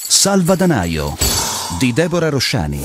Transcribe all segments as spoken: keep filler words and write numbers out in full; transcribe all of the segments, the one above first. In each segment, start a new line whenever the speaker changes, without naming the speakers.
Salvadanaio di Deborah Rosciani.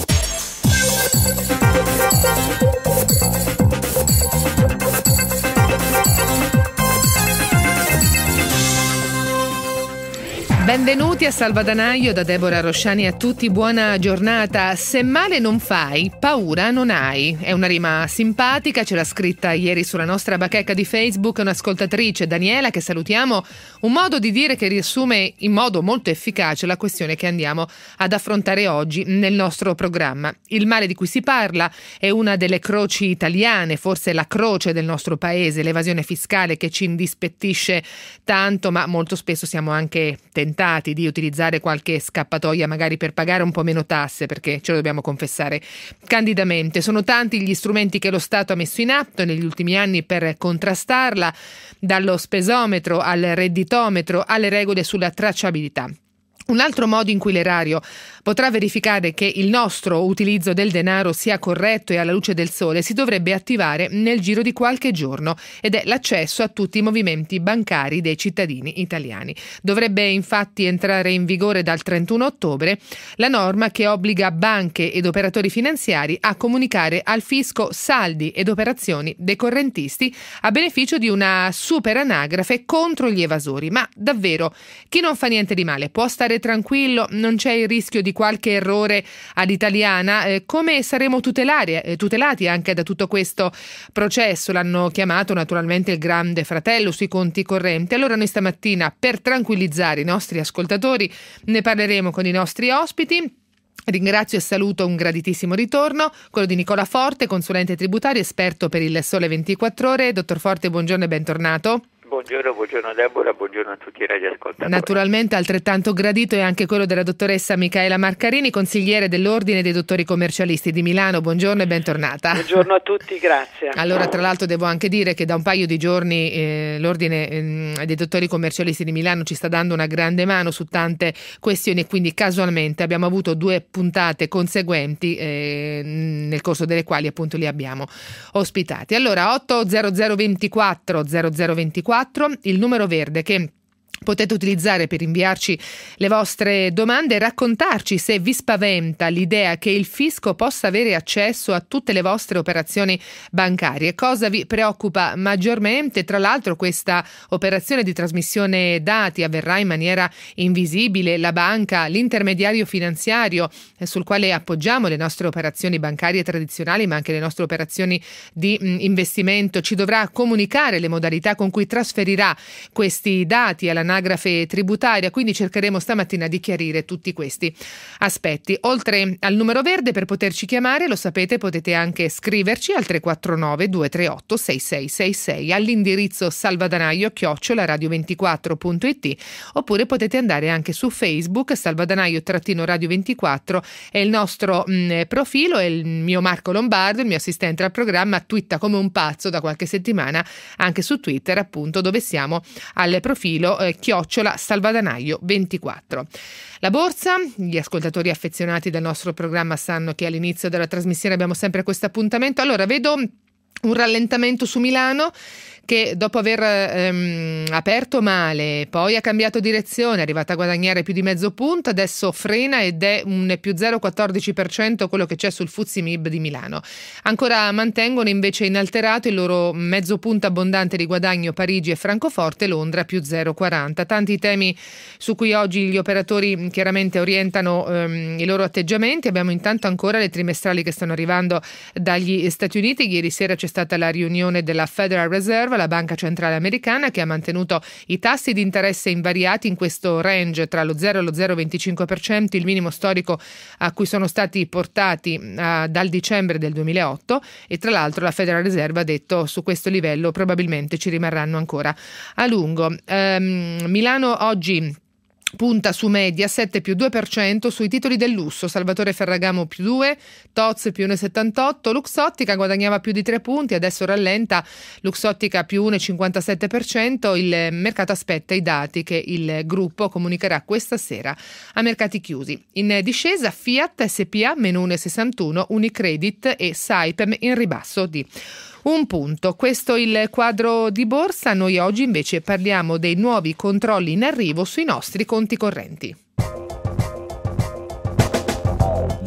Benvenuti a Salvadanaio da Deborah Rosciani, a tutti buona giornata. Se male non fai, paura non hai. È una rima simpatica, ce l'ha scritta ieri sulla nostra bacheca di Facebook un'ascoltatrice, Daniela, che salutiamo, un modo di dire che riassume in modo molto efficace la questione che andiamo ad affrontare oggi nel nostro programma. Il male di cui si parla è una delle croci italiane, forse la croce del nostro paese, l'evasione fiscale che ci indispettisce tanto, ma molto spesso siamo anche tentati di utilizzare qualche scappatoia magari per pagare un po' meno tasse, perché ce lo dobbiamo confessare candidamente. Sono tanti gli strumenti che lo Stato ha messo in atto negli ultimi anni per contrastarla, dallo spesometro al redditometro alle regole sulla tracciabilità. Un altro modo in cui l'erario potrà verificare che il nostro utilizzo del denaro sia corretto e alla luce del sole si dovrebbe attivare nel giro di qualche giorno, ed è l'accesso a tutti i movimenti bancari dei cittadini italiani. Dovrebbe infatti entrare in vigore dal trentuno ottobre la norma che obbliga banche ed operatori finanziari a comunicare al fisco saldi ed operazioni dei correntisti a beneficio di una super anagrafe contro gli evasori. Ma davvero, chi non fa niente di male può stare tranquillo? Non c'è il rischio di qualche errore all'italiana? Eh, come saremo tutelari, eh, tutelati anche da tutto questo processo? L'hanno chiamato naturalmente il Grande Fratello sui conti correnti. Allora noi stamattina, per tranquillizzare i nostri ascoltatori, ne parleremo con i nostri ospiti. Ringrazio e saluto un graditissimo ritorno, quello di Nicola Forte, consulente tributario, esperto per il Sole ventiquattro Ore. Dottor Forte, buongiorno e bentornato.
Buongiorno, buongiorno Deborah, buongiorno a tutti i radioascoltatori.
Naturalmente altrettanto gradito è anche quello della dottoressa Micaela Marcarini, consigliere dell'Ordine dei Dottori Commercialisti di Milano. Buongiorno e bentornata.
Buongiorno a tutti, grazie.
Allora, tra l'altro devo anche dire che da un paio di giorni eh, l'Ordine eh, dei Dottori Commercialisti di Milano ci sta dando una grande mano su tante questioni, e quindi casualmente abbiamo avuto due puntate conseguenti eh, nel corso delle quali appunto li abbiamo ospitati. Allora, otto zero zero ventiquattro zero zero ventiquattro, il numero verde che potete utilizzare per inviarci le vostre domande e raccontarci se vi spaventa l'idea che il fisco possa avere accesso a tutte le vostre operazioni bancarie. Cosa vi preoccupa maggiormente? Tra l'altro questa operazione di trasmissione dati avverrà in maniera invisibile. La banca, l'intermediario finanziario sul quale appoggiamo le nostre operazioni bancarie tradizionali, ma anche le nostre operazioni di mh, investimento, ci dovrà comunicare le modalità con cui trasferirà questi dati alla anagrafe tributaria, quindi cercheremo stamattina di chiarire tutti questi aspetti. Oltre al numero verde per poterci chiamare, lo sapete, potete anche scriverci al tre quattro nove due tre otto sei sei sei sei all'indirizzo salvadanaio chiocciola radio ventiquattro punto it, oppure potete andare anche su Facebook, Salvadanaio trattino radio ventiquattro è il nostro mh, profilo, e il mio Marco Lombardo, il mio assistente al programma, twitta come un pazzo da qualche settimana anche su Twitter, appunto, dove siamo al profilo eh, chiocciola Salvadanaio ventiquattro. La borsa, gli ascoltatori affezionati del nostro programma sanno che all'inizio della trasmissione abbiamo sempre questo appuntamento. Allora, vedo un rallentamento su Milano che dopo aver ehm, aperto male, poi ha cambiato direzione, è arrivata a guadagnare più di mezzo punto, adesso frena ed è un più zero virgola quattordici per cento quello che c'è sul F T S E M I B di Milano. Ancora mantengono invece inalterato il loro mezzo punto abbondante di guadagno Parigi e Francoforte, Londra più zero virgola quaranta. Tanti temi su cui oggi gli operatori chiaramente orientano ehm, i loro atteggiamenti. Abbiamo intanto ancora le trimestrali che stanno arrivando dagli Stati Uniti. Ieri sera c'è stata la riunione della Federal Reserve, la banca centrale americana, che ha mantenuto i tassi di interesse invariati in questo range tra lo zero e lo zero virgola venticinque per cento, il minimo storico a cui sono stati portati uh, dal dicembre del duemilaotto, e tra l'altro la Federal Reserve ha detto su questo livello probabilmente ci rimarranno ancora a lungo. Um, Milano oggi punta su Mediaset più due per cento sui titoli del lusso, Salvatore Ferragamo più due, T O Z più uno virgola settantotto, Luxottica guadagnava più di tre punti, adesso rallenta, Luxottica più uno virgola cinquantasette per cento, il mercato aspetta i dati che il gruppo comunicherà questa sera a mercati chiusi. In discesa Fiat S P A meno uno virgola sessantuno, Unicredit e Saipem in ribasso di un punto. Questo il quadro di borsa. Noi oggi invece parliamo dei nuovi controlli in arrivo sui nostri conti correnti.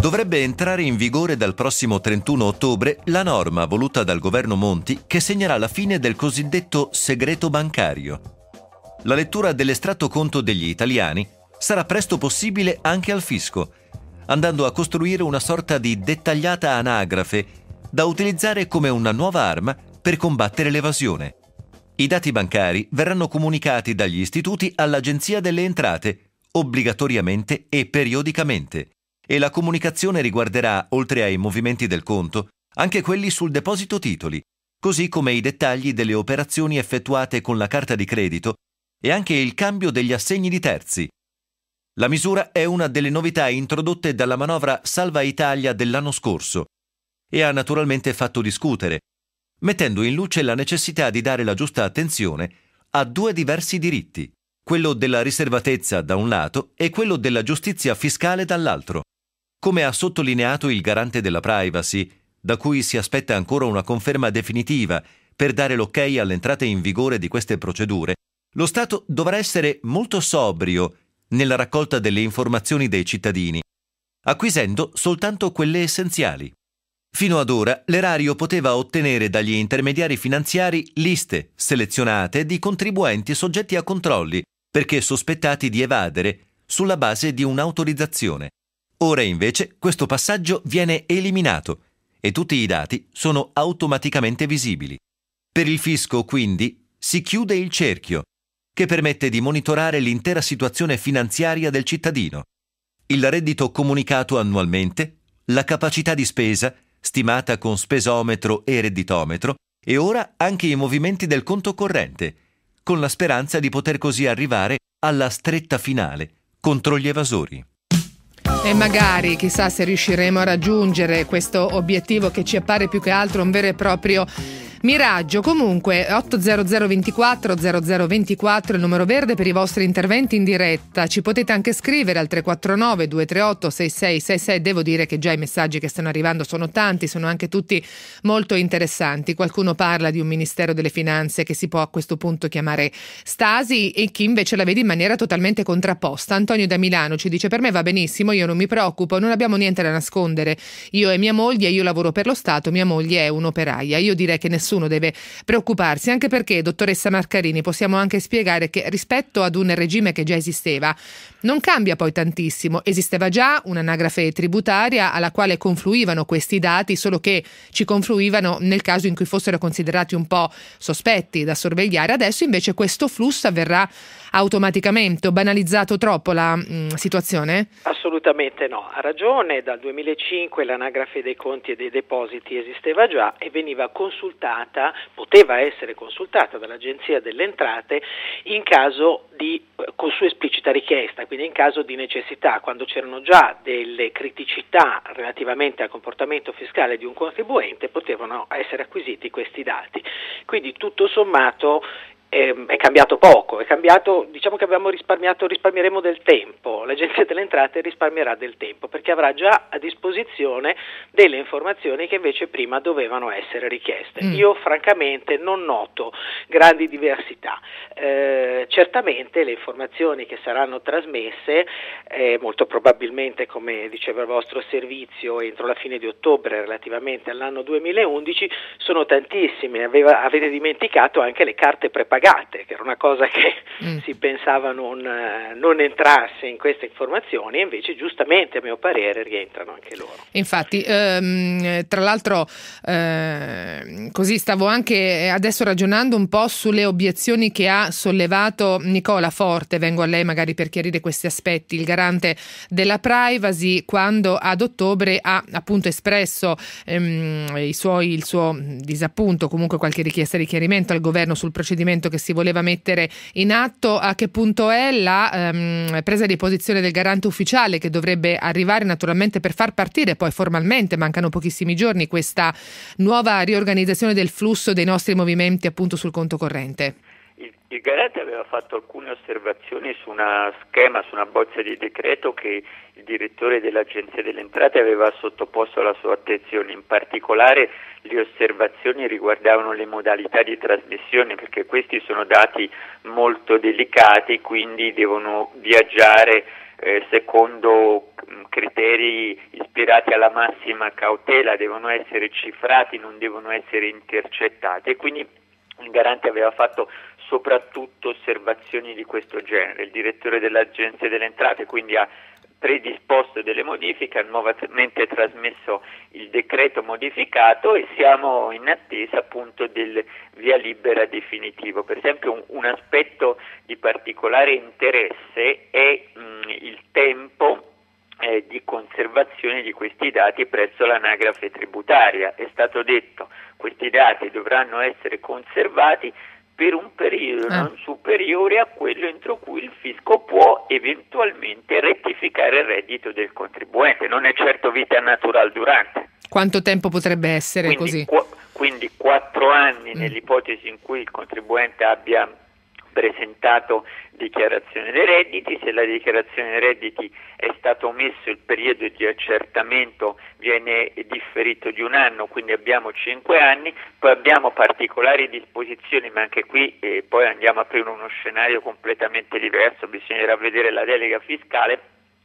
Dovrebbe entrare in vigore dal prossimo trentuno ottobre la norma voluta dal governo Monti che segnerà la fine del cosiddetto segreto bancario. La lettura dell'estratto conto degli italiani sarà presto possibile anche al fisco, andando a costruire una sorta di dettagliata anagrafe da utilizzare come una nuova arma per combattere l'evasione. I dati bancari verranno comunicati dagli istituti all'Agenzia delle Entrate, obbligatoriamente e periodicamente, e la comunicazione riguarderà, oltre ai movimenti del conto, anche quelli sul deposito titoli, così come i dettagli delle operazioni effettuate con la carta di credito e anche il cambio degli assegni di terzi. La misura è una delle novità introdotte dalla manovra Salva Italia dell'anno scorso e ha naturalmente fatto discutere, mettendo in luce la necessità di dare la giusta attenzione a due diversi diritti, quello della riservatezza da un lato e quello della giustizia fiscale dall'altro. Come ha sottolineato il garante della privacy, da cui si aspetta ancora una conferma definitiva per dare l'ok all'entrata in vigore di queste procedure, lo Stato dovrà essere molto sobrio nella raccolta delle informazioni dei cittadini, acquisendo soltanto quelle essenziali. Fino ad ora l'erario poteva ottenere dagli intermediari finanziari liste selezionate di contribuenti soggetti a controlli perché sospettati di evadere sulla base di un'autorizzazione. Ora invece questo passaggio viene eliminato e tutti i dati sono automaticamente visibili. Per il fisco, quindi, si chiude il cerchio, che permette di monitorare l'intera situazione finanziaria del cittadino. Il reddito comunicato annualmente, la capacità di spesa, stimata con spesometro e redditometro, e ora anche i movimenti del conto corrente, con la speranza di poter così arrivare alla stretta finale contro gli evasori.
E magari, chissà se riusciremo a raggiungere questo obiettivo che ci appare più che altro un vero e proprio miraggio. Comunque otto zero zero ventiquattro zero zero ventiquattro il numero verde per i vostri interventi in diretta. Ci potete anche scrivere al tre quattro nove due tre otto sei sei sei sei. Devo dire che già i messaggi che stanno arrivando sono tanti, sono anche tutti molto interessanti. Qualcuno parla di un Ministero delle Finanze che si può a questo punto chiamare Stasi e chi invece la vede in maniera totalmente contrapposta. Antonio da Milano ci dice: per me va benissimo, io non mi preoccupo, non abbiamo niente da nascondere. Io e mia moglie, io lavoro per lo Stato, mia moglie è un'operaia. Io direi che nessuno deve preoccuparsi, anche perché, dottoressa Marcarini, possiamo anche spiegare che rispetto ad un regime che già esisteva non cambia poi tantissimo. Esisteva già un'anagrafe tributaria alla quale confluivano questi dati, solo che ci confluivano nel caso in cui fossero considerati un po' sospetti da sorvegliare. Adesso invece questo flusso avverrà automaticamente. Ho banalizzato troppo la mh, situazione?
Assolutamente no, ha ragione. Dal duemilacinque l'anagrafe dei conti e dei depositi esisteva già e veniva consultata, poteva essere consultata dall'Agenzia delle Entrate in caso di, con sua esplicita richiesta, quindi in caso di necessità, quando c'erano già delle criticità relativamente al comportamento fiscale di un contribuente, potevano essere acquisiti questi dati. Quindi tutto sommato è cambiato poco, è cambiato, diciamo che abbiamo risparmiato, risparmieremo del tempo, l'Agenzia delle Entrate risparmierà del tempo perché avrà già a disposizione delle informazioni che invece prima dovevano essere richieste. Mm. Io francamente non noto grandi diversità, eh, certamente le informazioni che saranno trasmesse, eh, molto probabilmente, come diceva il vostro servizio, entro la fine di ottobre relativamente all'anno duemilaundici, sono tantissime. Aveva, avete dimenticato anche le carte prepagate, che era una cosa che mm. si pensava non, non entrasse in queste informazioni, e invece giustamente a mio parere rientrano anche loro.
Infatti, ehm, tra l'altro eh, così stavo anche adesso ragionando un po' sulle obiezioni che ha sollevato Nicola Forte, vengo a lei magari per chiarire questi aspetti, il garante della privacy, quando ad ottobre ha appunto espresso ehm, i suoi, il suo disappunto, comunque qualche richiesta di chiarimento al governo sul procedimento che si voleva mettere in atto. A che punto è la ehm, presa di posizione del garante ufficiale che dovrebbe arrivare naturalmente per far partire poi formalmente, mancano pochissimi giorni, questa nuova riorganizzazione del flusso dei nostri movimenti appunto sul conto corrente?
Il, il garante aveva fatto alcune osservazioni su una schema, su una bozza di decreto che il direttore dell'Agenzia delle Entrate aveva sottoposto alla sua attenzione. In particolare le osservazioni riguardavano le modalità di trasmissione, perché questi sono dati molto delicati, quindi devono viaggiare
eh, secondo criteri ispirati alla massima cautela, devono essere cifrati, non devono essere intercettati, e quindi il Garante aveva fatto soprattutto osservazioni di questo genere. Il direttore dell'Agenzia delle Entrate quindi ha predisposto delle modifiche, ha nuovamente trasmesso il decreto modificato e siamo in attesa appunto del via libera definitivo. Per esempio un, un aspetto di particolare interesse è mh, il tempo eh, di conservazione di questi dati presso l'anagrafe tributaria. È stato detto che questi dati dovranno essere conservati per un periodo
ah.
non superiore a quello entro cui il fisco può eventualmente rettificare il reddito del contribuente. Non è certo vita natural durante.
Quanto tempo potrebbe essere
quindi,
così?
Qu- quindi quattro anni
mm.
nell'ipotesi in cui il contribuente abbia presentato dichiarazione dei redditi. Se la dichiarazione dei redditi è stato omesso, il periodo di accertamento viene differito di un anno, quindi abbiamo cinque anni. Poi abbiamo particolari disposizioni, ma anche qui eh, poi andiamo a aprire uno scenario completamente diverso, bisognerà vedere la delega fiscale.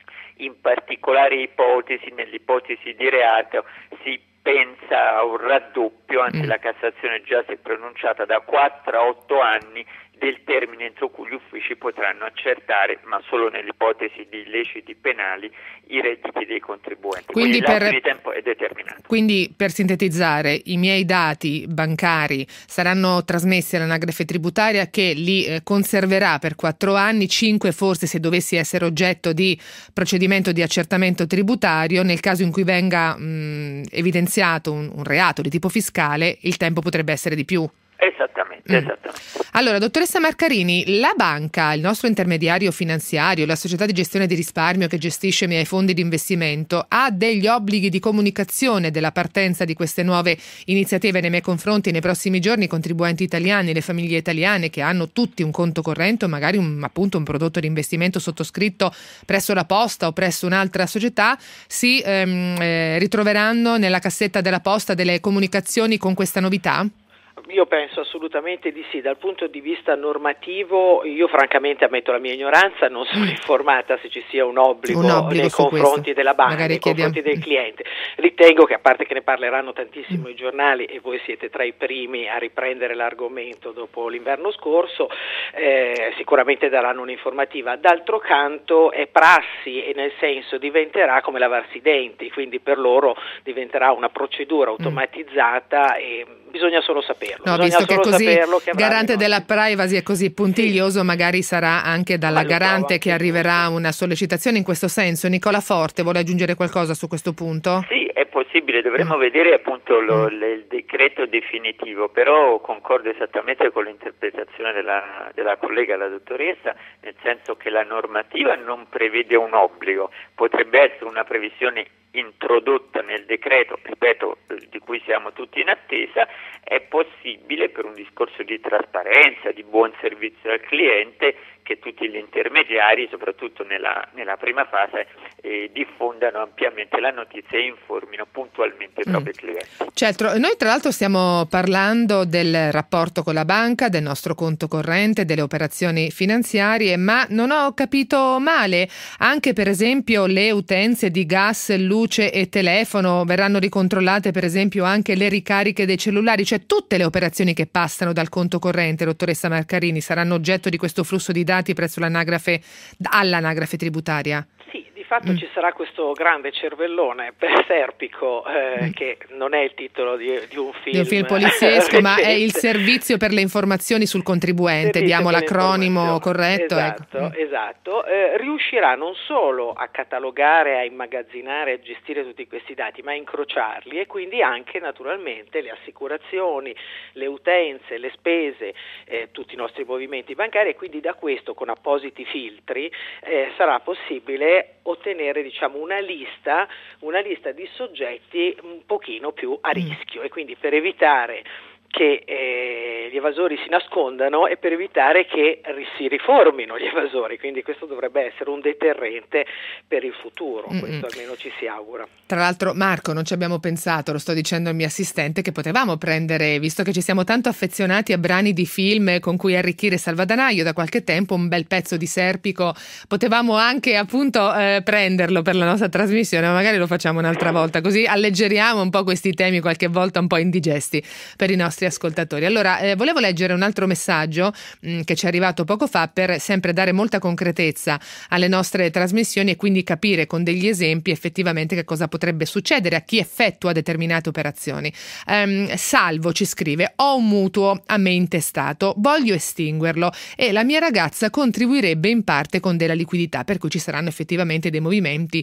In particolari ipotesi, nell'ipotesi di reato, si pensa a un raddoppio, anzi mm. la Cassazione già si è pronunciata, da quattro a otto anni del termine entro cui gli uffici potranno accertare, ma solo nell'ipotesi di illeciti penali, i redditi dei contribuenti.
Quindi,
Quindi
per,
di tempo è determinato.
Quindi, per sintetizzare, i miei dati bancari saranno trasmessi all'anagrafe tributaria, che li eh, conserverà per quattro anni, cinque forse se dovessi essere oggetto di procedimento di accertamento tributario. Nel caso in cui venga mh, evidenziato un, un reato di tipo fiscale, il tempo potrebbe essere di più.
Esattamente,
mm.
esattamente.
Allora, dottoressa Marcarini, la banca, il nostro intermediario finanziario, la società di gestione di risparmio che gestisce i miei fondi di investimento, ha degli obblighi di comunicazione della partenza di queste nuove iniziative nei miei confronti nei prossimi giorni. I contribuenti italiani, le famiglie italiane che hanno tutti un conto corrente o magari un, appunto un prodotto di investimento sottoscritto presso la Posta o presso un'altra società, si ehm, eh, ritroveranno nella cassetta della Posta delle comunicazioni con questa novità?
Io penso assolutamente di sì. Dal punto di vista normativo, io francamente ammetto la mia ignoranza, non sono informata se ci sia un obbligo,
un obbligo
nei confronti
questo.
della banca,
Magari
nei
chiediamo.
confronti del cliente. Ritengo che, a parte che ne parleranno tantissimo mm. i giornali e voi siete tra i primi a riprendere l'argomento dopo l'inverno scorso, eh, sicuramente daranno un'informativa. D'altro canto è prassi, e nel senso diventerà come lavarsi i denti, quindi per loro diventerà una procedura automatizzata mm. e bisogna solo saperlo.
No,
bisogna
visto che
solo
così
saperlo che
garante
avranno.
della privacy è così puntiglioso, sì. magari sarà anche dalla garante che arriverà una sollecitazione in questo senso. Nicola Forte vuole aggiungere qualcosa su questo punto?
Sì, è possibile, dovremmo mm. vedere appunto lo,
mm.
il decreto definitivo, però concordo esattamente con l'interpretazione della, della collega, la dottoressa, nel senso che la normativa non prevede un obbligo, potrebbe essere una previsione introdotta nel decreto, ripeto, di cui siamo tutti in attesa. È possibile, per un discorso di trasparenza, di buon servizio al cliente, che tutti gli intermediari, soprattutto nella, nella prima fase, eh, diffondano ampiamente la notizia e informino puntualmente i
mm.
propri clienti.
Certo, noi tra l'altro stiamo parlando del rapporto con la banca, del nostro conto corrente, delle operazioni finanziarie, ma non ho capito male, anche per esempio le utenze di gas, luce e telefono verranno ricontrollate, per esempio anche le ricariche dei cellulari, cioè tutte le operazioni che passano dal conto corrente, dottoressa Marcarini, saranno oggetto di questo flusso di dati presso l'anagrafe, all'anagrafe tributaria?
Sì, di fatto mm. ci sarà questo grande cervellone perserpico, eh, mm. che non è il titolo di, di un film,
di un film poliziesco, ma è il servizio per le informazioni sul contribuente, diamo l'acronimo corretto.
Esatto,
ecco.
esatto. Eh, riuscirà non solo a catalogare, a immagazzinare, a gestire tutti questi dati, ma a incrociarli, e quindi anche naturalmente le assicurazioni, le utenze, le spese, eh, tutti i nostri movimenti bancari, e quindi da questo, con appositi filtri, eh, sarà possibile ottenere, diciamo, una lista, una lista di soggetti un pochino più a rischio, mm. e quindi per evitare che eh, gli evasori si nascondano e per evitare che ri- si riformino gli evasori, quindi questo dovrebbe essere un deterrente per il futuro, Mm-mm. questo almeno ci si augura.
Tra l'altro, Marco, non ci abbiamo pensato, lo sto dicendo al mio assistente, che potevamo prendere, visto che ci siamo tanto affezionati a brani di film con cui arricchire Salvadanaio da qualche tempo, un bel pezzo di Serpico, potevamo anche appunto eh, prenderlo per la nostra trasmissione, ma magari lo facciamo un'altra volta, così alleggeriamo un po' questi temi qualche volta un po' indigesti per i nostri ascoltatori. Allora, eh, volevo leggere un altro messaggio mh, che ci è arrivato poco fa per sempre dare molta concretezza alle nostre trasmissioni e quindi capire con degli esempi effettivamente che cosa potrebbe succedere a chi effettua determinate operazioni. Um, Salvo ci scrive: ho un mutuo a me intestato, voglio estinguerlo e la mia ragazza contribuirebbe in parte con della liquidità, per cui ci saranno effettivamente dei movimenti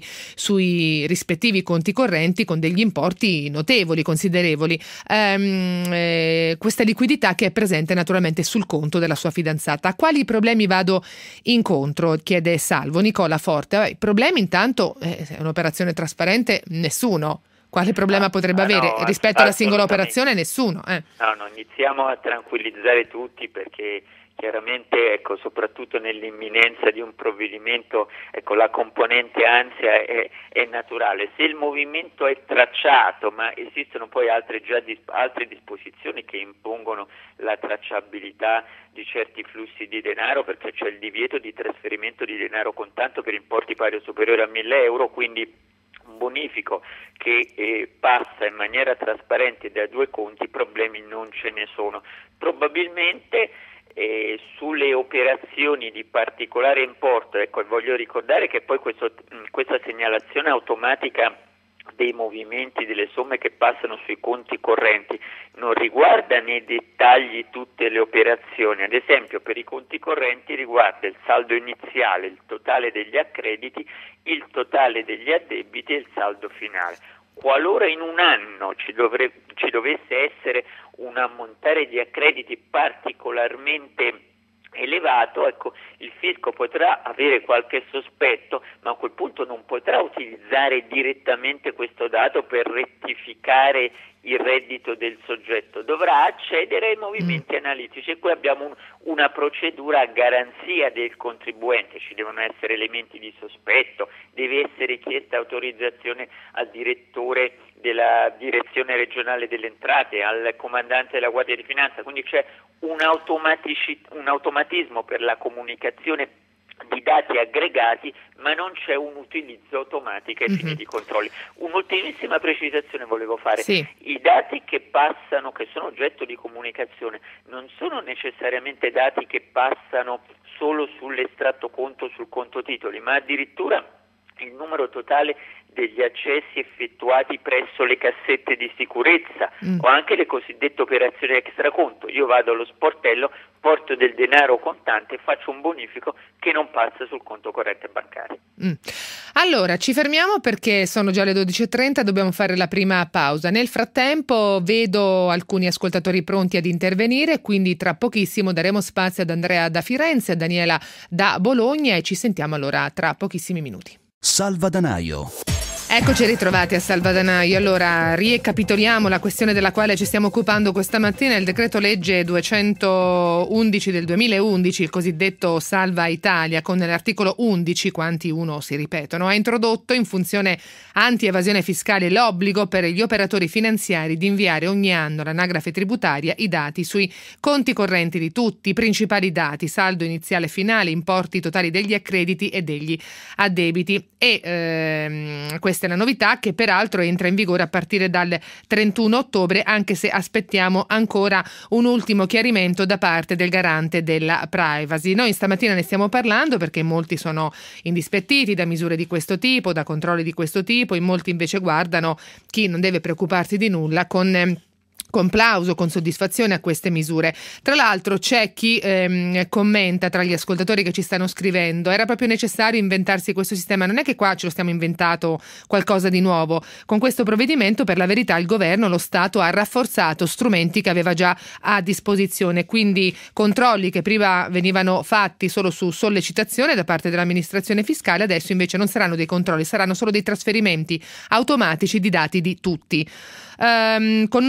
sui rispettivi conti correnti con degli importi notevoli, considerevoli. Um, eh, questa liquidità che è presente naturalmente sul conto della sua fidanzata. A quali problemi vado incontro? Chiede Salvo. Nicola Forte. Beh, i problemi intanto, eh, è un'operazione trasparente, nessuno. Quale problema no, potrebbe avere
no,
rispetto alla singola operazione? Nessuno. Eh.
No, no, iniziamo a tranquillizzare tutti, perché chiaramente, ecco, soprattutto nell'imminenza di un provvedimento, ecco, la componente ansia è, è naturale. Se il movimento è tracciato, ma esistono poi altre, già dis- altre disposizioni che impongono la tracciabilità di certi flussi di denaro, perché c'è il divieto di trasferimento di denaro contante per importi pari o superiori a mille euro, quindi un bonifico che eh, passa in maniera trasparente da due conti, problemi non ce ne sono. Probabilmente Eh, sulle operazioni di particolare importo, ecco, voglio ricordare che poi questo, questa segnalazione automatica dei movimenti delle somme che passano sui conti correnti non riguarda nei dettagli tutte le operazioni. Ad esempio, per i conti correnti riguarda il saldo iniziale, il totale degli accrediti, il totale degli addebiti e il saldo finale. Qualora in un anno ci, dovre, ci dovesse essere un ammontare di accrediti particolarmente elevato, ecco, il fisco potrà avere qualche sospetto, ma a quel punto non potrà utilizzare direttamente questo dato per rettificare il reddito del soggetto, dovrà accedere ai movimenti mm. analitici, e qui abbiamo un, una procedura a garanzia del contribuente. Ci devono essere elementi di sospetto, deve essere chiesta autorizzazione al direttore della direzione regionale delle entrate, al comandante della Guardia di Finanza, quindi c'è un, automatici, un automatismo per la comunicazione di dati aggregati, ma non c'è un utilizzo automatico ai fini mm-hmm. di controlli. Un'ultimissima precisazione volevo fare:
sì.
I dati che passano, che sono oggetto di comunicazione, non sono necessariamente dati che passano solo sull'estratto conto, sul conto titoli, ma addirittura il numero totale degli accessi effettuati presso le cassette di sicurezza mm. o anche le cosiddette operazioni extraconto. Io vado allo sportello, porto del denaro contante e faccio un bonifico che non passa sul conto corrente bancario.
Mm. Allora, ci fermiamo perché sono già le dodici e trenta, dobbiamo fare la prima pausa. Nel frattempo vedo alcuni ascoltatori pronti ad intervenire, quindi tra pochissimo daremo spazio ad Andrea da Firenze, a Daniela da Bologna, e ci sentiamo allora tra pochissimi minuti.
Salvadanaio.
Eccoci ritrovati a Salvadanaio. Allora, ricapitoliamo la questione della quale ci stiamo occupando questa mattina: il decreto legge duecentoundici del duemilaundici, il cosiddetto Salva Italia, con l'articolo undici, quanti uno si ripetono, ha introdotto in funzione anti-evasione fiscale l'obbligo per gli operatori finanziari di inviare ogni anno all'anagrafe tributaria i dati sui conti correnti di tutti, i principali dati: saldo iniziale e finale, importi totali degli accrediti e degli addebiti. E ehm, questa è la novità, che peraltro entra in vigore a partire dal trentuno ottobre, anche se aspettiamo ancora un ultimo chiarimento da parte del garante della privacy. Noi stamattina ne stiamo parlando perché molti sono indispettiti da misure di questo tipo, da controlli di questo tipo, in molti invece guardano, chi non deve preoccuparsi di nulla, con con plauso, con soddisfazione a queste misure. Tra l'altro c'è chi ehm, commenta tra gli ascoltatori che ci stanno scrivendo: era proprio necessario inventarsi questo sistema? Non è che qua ce lo stiamo inventato qualcosa di nuovo. Con questo provvedimento, per la verità, il governo, lo Stato, ha rafforzato strumenti che aveva già a disposizione, quindi controlli che prima venivano fatti solo su sollecitazione da parte dell'amministrazione fiscale, adesso invece non saranno dei controlli, saranno solo dei trasferimenti automatici di dati di tutti. Um, con noi Nicola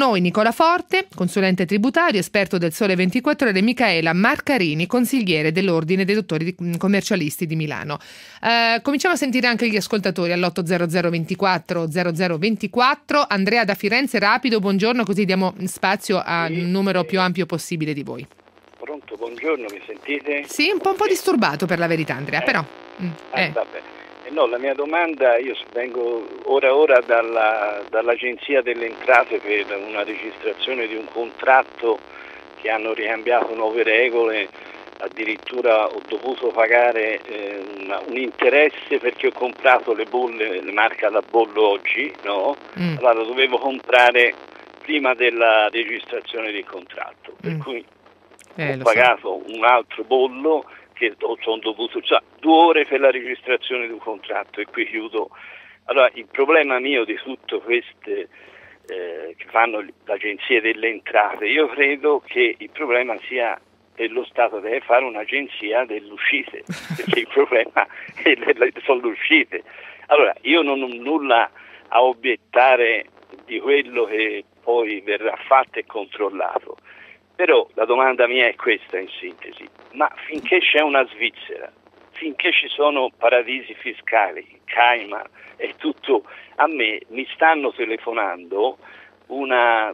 Nicola Forte, consulente tributario, esperto del Sole ventiquattro Ore, e Micaela Marcarini, consigliere dell'Ordine dei Dottori Commercialisti di Milano. Eh, cominciamo a sentire anche gli ascoltatori all'otto zero zero ventiquattro zero zero ventiquattro. Andrea da Firenze, rapido, buongiorno, così diamo spazio a un numero più ampio possibile di voi.
Pronto, buongiorno, mi sentite?
Sì, un po', un po' disturbato per la verità, Andrea,
eh.
però... Mm,
ah,
eh.
vabbè. Eh, no, la mia domanda, io vengo ora ora dalla, dall'Agenzia delle Entrate per una registrazione di un contratto che hanno ricambiato nuove regole, addirittura ho dovuto pagare eh, una, un interesse perché ho comprato le bolle, le marca da bollo oggi, no? Mm. Allora dovevo comprare prima della registrazione del contratto, per mm. cui
Eh,
ho pagato so. un altro bollo che sono dovuto, cioè, due ore per la registrazione di un contratto, e qui chiudo. Allora, il problema mio di tutte queste eh, che fanno l'agenzia delle entrate, io credo che il problema sia che lo Stato deve fare un'agenzia delle uscite, perché il problema è le, le, sono le uscite. Allora, io non ho nulla a obiettare di quello che poi verrà fatto e controllato. Però la domanda mia è questa in sintesi, ma finché c'è una Svizzera, finché ci sono paradisi fiscali, Cayman e tutto, a me mi stanno telefonando una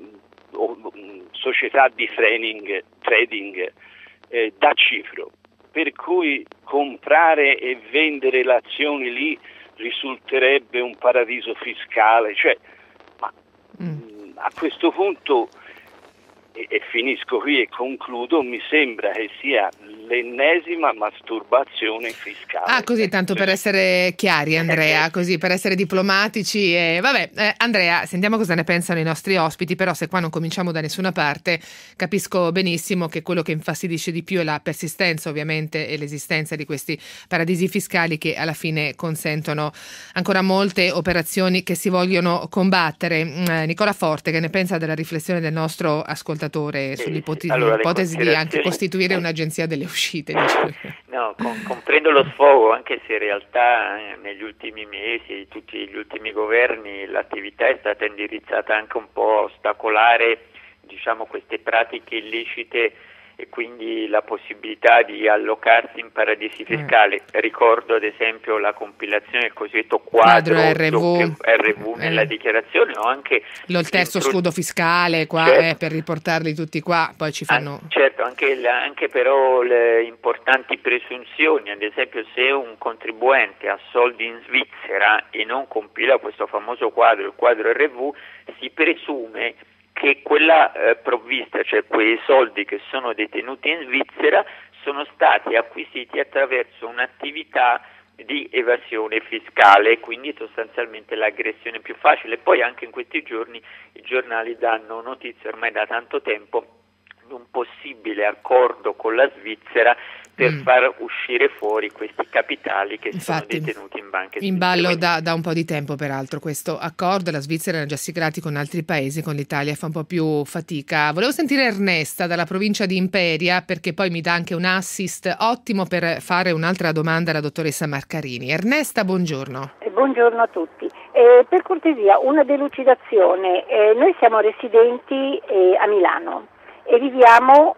società di trading, trading eh, da Cipro, per cui comprare e vendere le azioni lì risulterebbe un paradiso fiscale, cioè, ma mm. a questo punto... E, e finisco qui e concludo, mi sembra che sia l'ennesima masturbazione fiscale.
Ah, così, tanto per essere chiari, Andrea, così per essere diplomatici. E vabbè, eh, Andrea, sentiamo cosa ne pensano i nostri ospiti, però se qua non cominciamo da nessuna parte, capisco benissimo che quello che infastidisce di più è la persistenza, ovviamente, e l'esistenza di questi paradisi fiscali che alla fine consentono ancora molte operazioni che si vogliono combattere. Eh, Nicola Forte, che ne pensa della riflessione del nostro ascoltatore sull'ipotesi
allora,
di anche costituire un'agenzia delle uscite?
No, con, comprendo lo sfogo, anche se in realtà eh, negli ultimi mesi, tutti gli ultimi governi, l'attività è stata indirizzata anche un po' a ostacolare, diciamo, queste pratiche illecite e quindi la possibilità di allocarsi in paradisi fiscali. Mm. Ricordo ad esempio la compilazione del cosiddetto quadro, quadro R V, R V nella eh. dichiarazione, o anche
Lo, il terzo intro... scudo fiscale qua, certo. eh, per riportarli tutti qua, poi ci fanno...
An- certo, anche, la, anche però le importanti presunzioni, ad esempio se un contribuente ha soldi in Svizzera e non compila questo famoso quadro, il quadro R V, si presume che quella eh, provvista, cioè quei soldi che sono detenuti in Svizzera, sono stati acquisiti attraverso un'attività di evasione fiscale, quindi sostanzialmente l'aggressione più facile. Poi anche in questi giorni i giornali danno notizie ormai da tanto tempo di un possibile accordo con la Svizzera per mm. far uscire fuori questi capitali che
Infatti,
sono detenuti in banche
in ballo da, da un po' di tempo, peraltro, questo accordo. La Svizzera ne ha già siglati con altri paesi, con l'Italia fa un po' più fatica. Volevo sentire Ernesta dalla provincia di Imperia, perché poi mi dà anche un assist ottimo per fare un'altra domanda alla dottoressa Marcarini. Ernesta, buongiorno.
Eh, buongiorno a tutti. Eh, per cortesia, una delucidazione. Eh, noi siamo residenti eh, a Milano e viviamo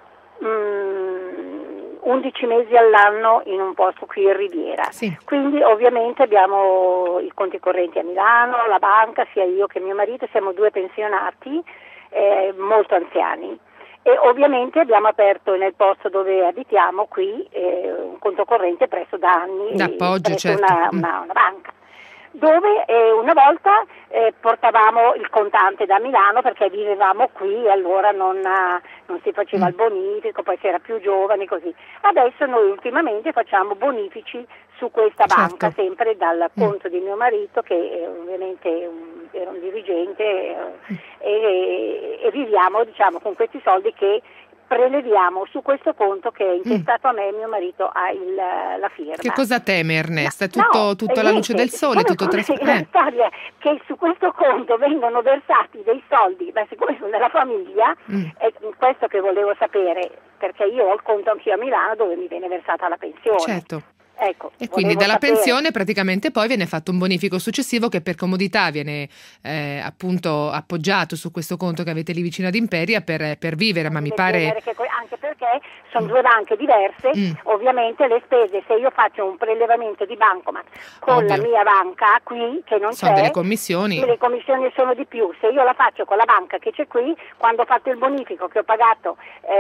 mh, undici mesi all'anno in un posto qui in Riviera,
sì.
Quindi ovviamente abbiamo i conti correnti a Milano, la banca, sia io che mio marito, siamo due pensionati eh, molto anziani e ovviamente abbiamo aperto nel posto dove abitiamo qui eh, un conto corrente presso da anni
d'appoggio,
presso
certo.
una, una, una banca, dove eh, una volta eh, portavamo il contante da Milano perché vivevamo qui e allora non, non si faceva
mm.
il bonifico, poi si era più giovani così. Adesso noi ultimamente facciamo bonifici su questa banca,
certo.
sempre dal
mm.
conto di mio marito che è ovviamente un, era un dirigente eh, mm. e, e viviamo diciamo con questi soldi che preleviamo su questo conto che è intestato mm. a me e mio marito ha il, la firma.
Che cosa teme Ernesta? È tutto,
no,
tutto alla luce del sole? Tutto
come,
tras-
la
eh.
storia è che su questo conto vengono versati dei soldi, ma siccome sono nella famiglia,
mm.
è questo che volevo sapere, perché io ho il conto anch'io a Milano dove mi viene versata la pensione.
Certo.
Ecco,
e quindi dalla
sapere.
pensione praticamente poi viene fatto un bonifico successivo che per comodità viene eh, appunto appoggiato su questo conto che avete lì vicino ad Imperia per, per vivere, ma mi pare...
Che, anche perché sono mm. due banche diverse, mm. ovviamente le spese, se io faccio un prelevamento di bancomat con Ovvio. la mia banca qui, che non
sono
c'è,
delle commissioni.
le commissioni sono di più. Se io la faccio con la banca che c'è qui, quando ho fatto il bonifico che ho pagato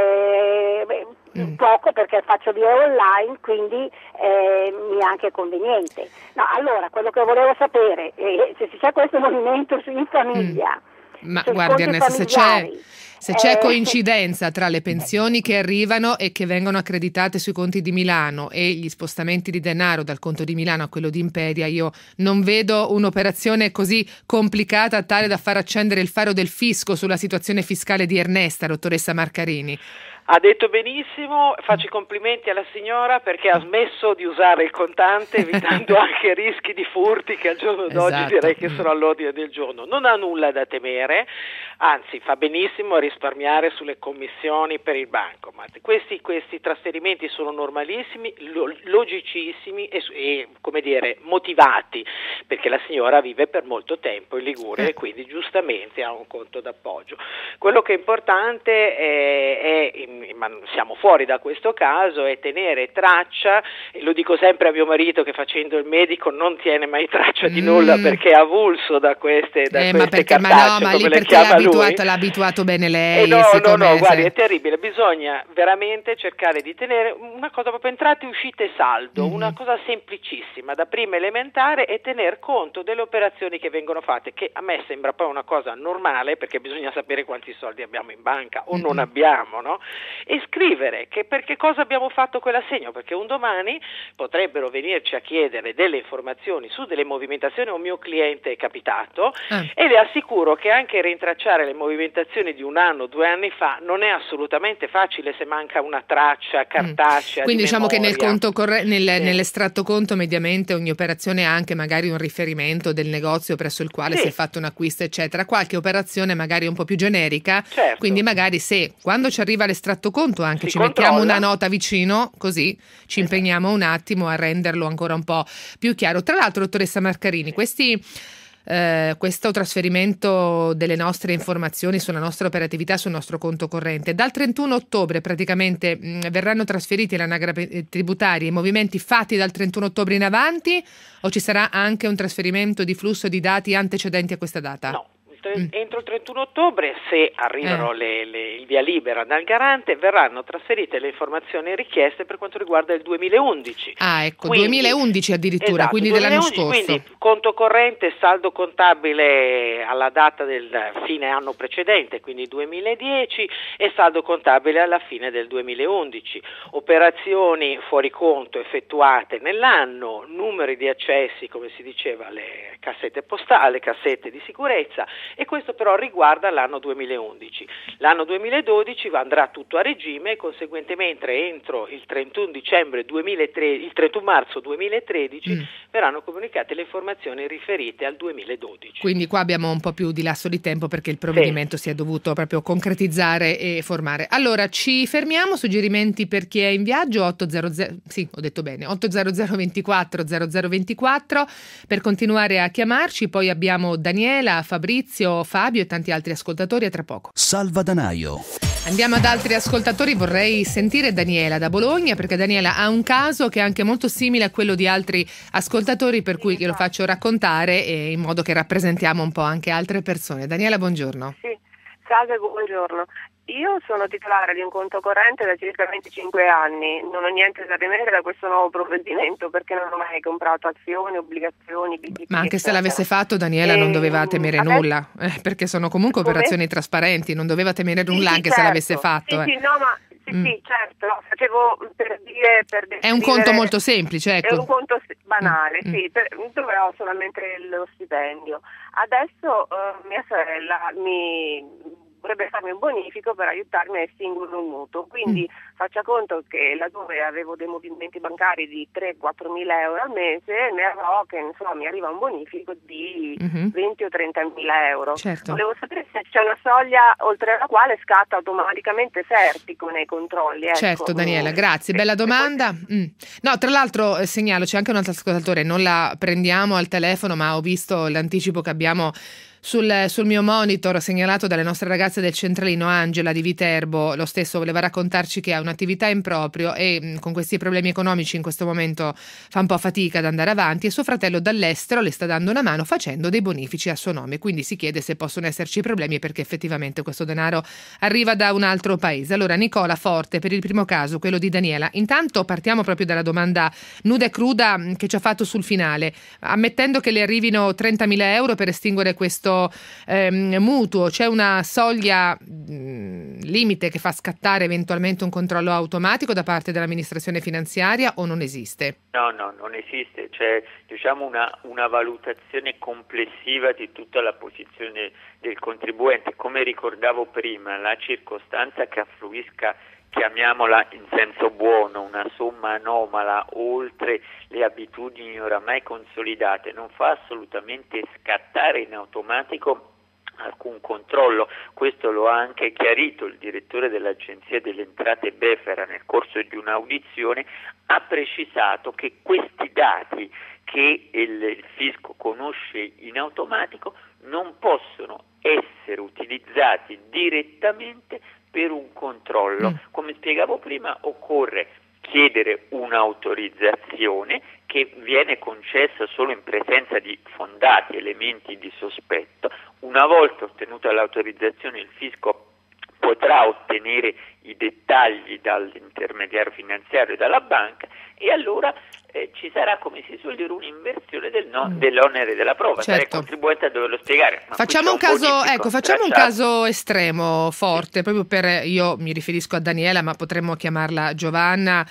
eh, mm. poco perché faccio via online, quindi eh, mi è anche conveniente. No, allora, quello che volevo sapere, eh, se c'è questo movimento in famiglia,
mm. ma guardi Ernesto, se c'è, se c'è eh, coincidenza tra le pensioni che arrivano e che vengono accreditate sui conti di Milano e gli spostamenti di denaro dal conto di Milano a quello di Imperia, io non vedo un'operazione così complicata tale da far accendere il faro del fisco sulla situazione fiscale di Ernesta, dottoressa Marcarini.
Ha detto benissimo, faccio i complimenti alla signora perché ha smesso di usare il contante, evitando anche rischi di furti che al giorno d'oggi esatto. direi che sono all'ordine del giorno. Non ha nulla da temere, anzi fa benissimo a risparmiare sulle commissioni per il bancomat. Questi, questi trasferimenti sono normalissimi, lo, logicissimi e, e come dire motivati, perché la signora vive per molto tempo in Liguria e quindi giustamente ha un conto d'appoggio. Quello che è importante è, è ma siamo fuori da questo caso, è tenere traccia, e lo dico sempre a mio marito che facendo il medico non tiene mai traccia di mm. nulla perché è avulso da queste, da
eh,
queste
ma perché,
cartacce,
ma no, ma
come
lì
le
perché l'ha abituato, l'ha abituato bene lei.
Eh no, no, no,
se...
guardi, è terribile, bisogna veramente cercare di tenere una cosa proprio entrate, uscite e saldo, mm. una cosa semplicissima, da prima elementare, e tener conto delle operazioni che vengono fatte, che a me sembra poi una cosa normale perché bisogna sapere quanti soldi abbiamo in banca o mm. non abbiamo, no? E scrivere che per che cosa abbiamo fatto quell'assegno, perché un domani potrebbero venirci a chiedere delle informazioni su delle movimentazioni. Un mio cliente è capitato ah. e le assicuro che anche rintracciare le movimentazioni di un anno, due anni fa non è assolutamente facile se manca una traccia cartacea.
Mm. Quindi
di
diciamo
memoria.
che nel conto corre- nel,
sì.
nell'estratto conto mediamente ogni operazione ha anche magari un riferimento del negozio presso il quale
sì.
si è fatto un acquisto eccetera, qualche operazione magari un po' più generica,
certo.
quindi magari se quando ci arriva l'estratto conto anche
si
ci
controlla.
mettiamo una nota vicino, così ci impegniamo un attimo a renderlo ancora un po' più chiaro. Tra l'altro, dottoressa Marcarini, questi eh, questo trasferimento delle nostre informazioni sulla nostra operatività sul nostro conto corrente dal trentuno ottobre praticamente mh, verranno trasferiti all'anagrafe tributaria i movimenti fatti dal trentuno ottobre in avanti, o ci sarà anche un trasferimento di flusso di dati antecedenti a questa data?
No. Entro il trentuno ottobre, se arrivano eh. le, le, il via libera dal garante, verranno trasferite le informazioni richieste per quanto riguarda il duemilaundici.
Ah, ecco,
quindi,
duemilaundici addirittura,
esatto,
quindi
duemilaundici,
dell'anno scorso.
Quindi conto corrente, saldo contabile alla data del fine anno precedente, quindi duemiladieci, e saldo contabile alla fine del duemilaundici. Operazioni fuori conto effettuate nell'anno, numeri di accessi, come si diceva, alle cassette postali, alle cassette di sicurezza. E questo però riguarda l'anno duemilaundici. L'anno duemiladodici andrà tutto a regime e conseguentemente entro il trentuno dicembre duemilatredici, il trentuno marzo duemilatredici mm. verranno comunicate le informazioni riferite al duemiladodici.
Quindi qua abbiamo un po' più di lasso di tempo perché il provvedimento sì. si è dovuto proprio concretizzare e formare. Allora ci fermiamo, suggerimenti per chi è in viaggio ottocento, sì, ho detto bene, ottocento ventiquattro zero zero ventiquattro per continuare a chiamarci, poi abbiamo Daniela, Fabrizio, Fabio e tanti altri ascoltatori. A tra poco.
Salvadanaio.
Andiamo ad altri ascoltatori. Vorrei sentire Daniela da Bologna, perché Daniela ha un caso che è anche molto simile a quello di altri ascoltatori, per cui glielo faccio raccontare e in modo che rappresentiamo un po' anche altre persone. Daniela, buongiorno.
Sì, salve, buongiorno. Io sono titolare di un conto corrente da circa venticinque anni, non ho niente da temere da questo nuovo provvedimento perché non ho mai comprato azioni, obbligazioni, B T P.
Ma anche
eccetera.
se l'avesse fatto, Daniela, e non doveva temere
adesso...
nulla, eh, perché sono comunque
Come?
operazioni trasparenti, non doveva temere
sì,
nulla
sì,
anche
certo.
se l'avesse fatto.
Sì,
eh.
sì, no, ma sì, mm. sì, certo, no, facevo per dire... Per
è un conto molto semplice, ecco.
È un conto banale,
mm.
sì, per, dove ho solamente lo stipendio. Adesso uh, mia sorella mi... vorrebbe farmi un bonifico per aiutarmi a estinguere un mutuo. Quindi mm. faccia conto che laddove avevo dei movimenti bancari di tre quattro mila euro al mese, ne avrò che insomma mi arriva un bonifico di mm-hmm. venti o trenta mila euro.
Certo.
Volevo sapere se c'è una soglia oltre la quale scatta automaticamente Fertico nei controlli. Ecco.
Certo, Daniela, grazie, bella domanda. Mm. No, tra l'altro eh, segnalo, c'è anche un altro ascoltatore, non la prendiamo al telefono, ma ho visto l'anticipo che abbiamo Sul, sul mio monitor segnalato dalle nostre ragazze del centralino. Angela di Viterbo, lo stesso, voleva raccontarci che ha un'attività in proprio e mh, con questi problemi economici in questo momento fa un po' fatica ad andare avanti, e suo fratello dall'estero le sta dando una mano facendo dei bonifici a suo nome, quindi si chiede se possono esserci problemi perché effettivamente questo denaro arriva da un altro paese. Allora Nicola, forte per il primo caso, quello di Daniela. Intanto partiamo proprio dalla domanda nuda e cruda mh, che ci ha fatto sul finale, ammettendo che le arrivino trentamila euro per estinguere questo Ehm, mutuo, c'è una soglia mh, limite che fa scattare eventualmente un controllo automatico da parte dell'amministrazione finanziaria, o non esiste?
No, no, non esiste, c'è diciamo una, una valutazione complessiva di tutta la posizione del contribuente. Come ricordavo prima, la circostanza che affluisca, chiamiamola in senso buono, una somma anomala oltre le abitudini oramai consolidate, non fa assolutamente scattare in automatico alcun controllo. Questo lo ha anche chiarito il direttore dell'Agenzia delle Entrate Befera nel corso di un'audizione. Ha precisato che questi dati che il, il fisco conosce in automatico non possono essere utilizzati direttamente per un controllo. Mm. Come spiegavo prima, occorre chiedere un'autorizzazione che viene concessa solo in presenza di fondati elementi di sospetto. Una volta ottenuta l'autorizzazione, il fisco potrà ottenere i dettagli dall'intermediario finanziario e dalla banca, e allora eh, ci sarà, come si suol dire, un'inversione del no, mm. dell'onere della prova. Certo. Sarà il contribuente a doverlo spiegare. Ma
facciamo un caso, ecco, facciamo un caso estremo, forte, proprio per, io mi riferisco a Daniela, ma potremmo chiamarla Giovanna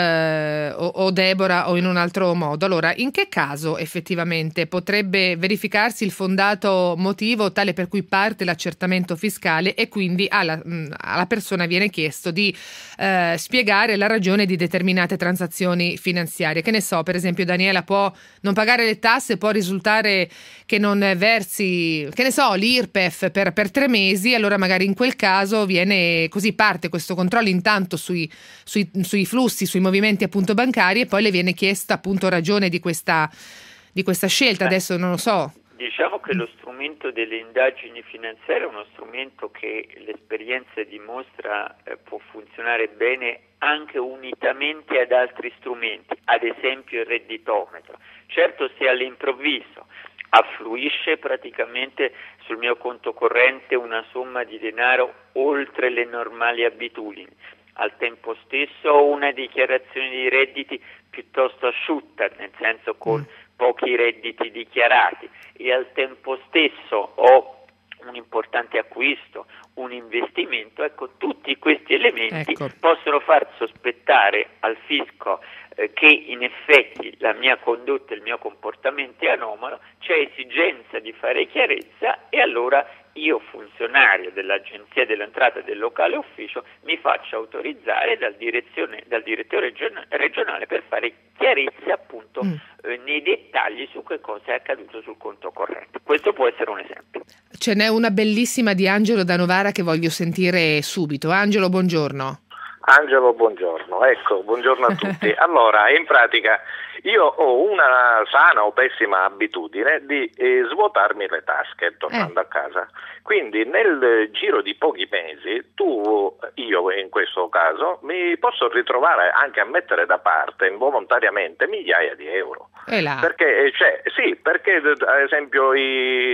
eh, o, o Deborah o in un altro modo. Allora, in che caso effettivamente potrebbe verificarsi il fondato motivo tale per cui parte l'accertamento fiscale e quindi alla, mh, alla persona viene chiesto di eh, spiegare la ragione di determinate transazioni finanziarie? Che ne so, per esempio Daniela può non pagare le tasse, può risultare che non versi, che ne so, l'I R P E F per, per tre mesi, allora magari in quel caso viene così, parte questo controllo intanto sui, sui, sui flussi, sui movimenti appunto bancari, e poi le viene chiesta appunto ragione di questa, di questa scelta. Adesso non lo so.
Diciamo che lo strumento delle indagini finanziarie è uno strumento che l'esperienza dimostra eh, può funzionare bene anche unitamente ad altri strumenti, ad esempio il redditometro. Certo, se all'improvviso affluisce praticamente sul mio conto corrente una somma di denaro oltre le normali abitudini, al tempo stesso ho una dichiarazione di redditi piuttosto asciutta, nel senso con pochi redditi dichiarati, e al tempo stesso ho un importante acquisto, un investimento, ecco, tutti questi elementi ecco. possono far sospettare al fisco eh, che in effetti la mia condotta, il mio comportamento è anomalo, c'è esigenza di fare chiarezza, e allora io, funzionario dell'Agenzia dell'Entrata del locale ufficio, mi faccio autorizzare dal, direzione, dal direttore regionale per fare chiarezza appunto mm. eh, nei dettagli su che cosa è accaduto sul conto corrente. Questo può essere un esempio.
Ce n'è una bellissima di Angelo da Novara che voglio sentire subito. Angelo, buongiorno.
Angelo, buongiorno. Ecco, buongiorno a tutti. Allora, in pratica io ho una sana o pessima abitudine di eh, svuotarmi le tasche tornando eh. a casa. Quindi nel giro di pochi mesi tu, io in questo caso, mi posso ritrovare anche a mettere da parte involontariamente migliaia di euro.
E là.
Perché, cioè, sì, perché ad esempio i...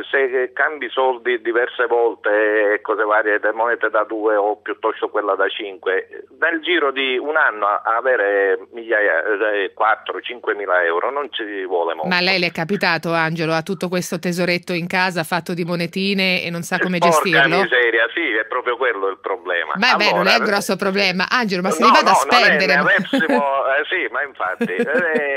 se cambi soldi diverse volte e cose varie, monete da due o piuttosto quella da cinque, nel giro di un anno avere migliaia, quattro cinque mila euro non ci vuole molto.
Ma a lei le è capitato, Angelo, ha tutto questo tesoretto in casa fatto di monetine e non sa come
Porca
gestirlo?
miseria, sì, è proprio quello il problema.
Beh,
allora,
beh, non è un grosso problema, Angelo, ma se
no,
li vada
no,
a spendere.
Non è, avessimo, eh, sì, ma infatti eh,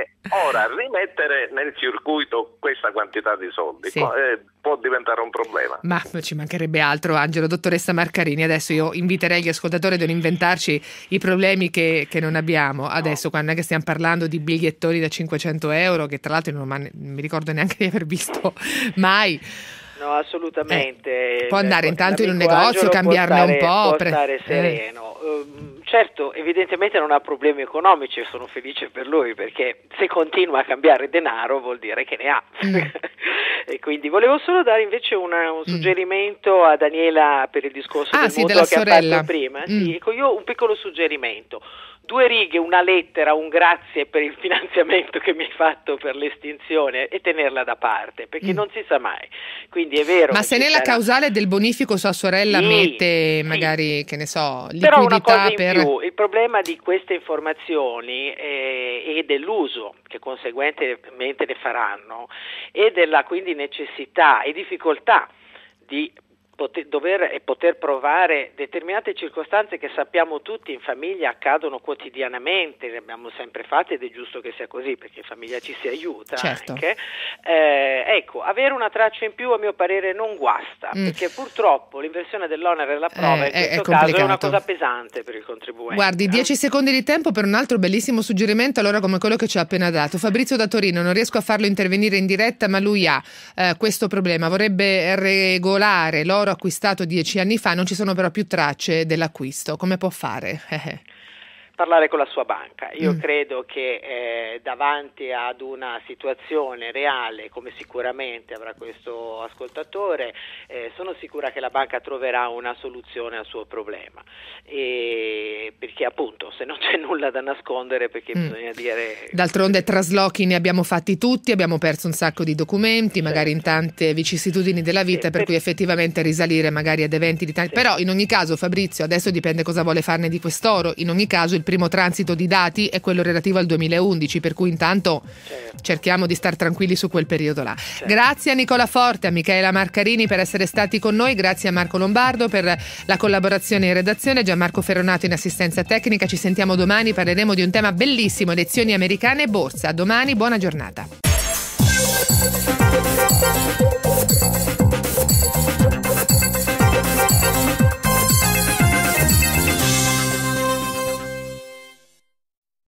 Ora, rimettere nel circuito questa quantità di soldi
sì.
eh, può diventare un problema.
Ma ci mancherebbe altro, Angelo. Dottoressa Marcarini, adesso io inviterei gli ascoltatori a non inventarci i problemi che, che non abbiamo. Adesso, no. Quando è che stiamo parlando di bigliettoni da cinquecento euro, che tra l'altro non mi ricordo neanche di aver visto mai.
No, assolutamente.
Eh, può andare intanto in un negozio, cambiarne
stare,
un po'.
Può
pre-
stare sereno. Eh. Uh, certo, evidentemente non ha problemi economici e sono felice per lui, perché se continua a cambiare denaro vuol dire che ne ha. Mm. E quindi volevo solo dare invece una, un suggerimento mm. a Daniela per il discorso
ah,
del
sì,
mutuo che
sorella.
ha fatto prima.
Mm.
Sì, ecco, io un piccolo suggerimento. Due righe, una lettera, un grazie per il finanziamento che mi hai fatto per l'estinzione e tenerla da parte, perché mm. non si sa mai. Quindi è vero.
Ma se nella sarà... causale del bonifico sua sorella sì, mette magari, sì. che ne so, liquidità
Però una cosa in
per...
più, il problema di queste informazioni eh, e dell'uso che conseguentemente ne faranno e della quindi necessità e difficoltà di Poter, dover e poter provare determinate circostanze che sappiamo tutti in famiglia accadono quotidianamente, le abbiamo sempre fatte ed è giusto che sia così perché in famiglia ci si aiuta
certo.
anche. Eh, ecco, avere una traccia in più a mio parere non guasta, mm. perché purtroppo l'inversione dell'onere della prova eh, in questo è caso è una cosa pesante per il contribuente.
Guardi, dieci eh? secondi di tempo per un altro bellissimo suggerimento, allora come quello che ci ha appena dato. Fabrizio da Torino, non riesco a farlo intervenire in diretta, ma lui ha eh, questo problema, vorrebbe regolare l'oro acquistato dieci anni fa, non ci sono però più tracce dell'acquisto. Come può fare?
Parlare con la sua banca. Io
mm.
credo che eh, davanti ad una situazione reale, come sicuramente avrà questo ascoltatore, eh, sono sicura che la banca troverà una soluzione al suo problema. E perché appunto se non c'è nulla da nascondere, perché mm. bisogna dire...
D'altronde traslochi ne abbiamo fatti tutti, abbiamo perso un sacco di documenti, certo. magari in tante vicissitudini della vita, sì, per, per cui effettivamente risalire magari ad eventi di tanti... Sì. Però in ogni caso, Fabrizio, adesso dipende cosa vuole farne di quest'oro. In ogni caso il primo transito di dati è quello relativo al duemilaundici, per cui intanto certo. cerchiamo di star tranquilli su quel periodo là. Certo. Grazie a Nicola Forte, a Michaela Marcarini per essere stati con noi, grazie a Marco Lombardo per la collaborazione in redazione, Gianmarco Ferronato in assistenza tecnica. Ci sentiamo domani, parleremo di un tema bellissimo, elezioni americane e borsa. A domani, buona giornata.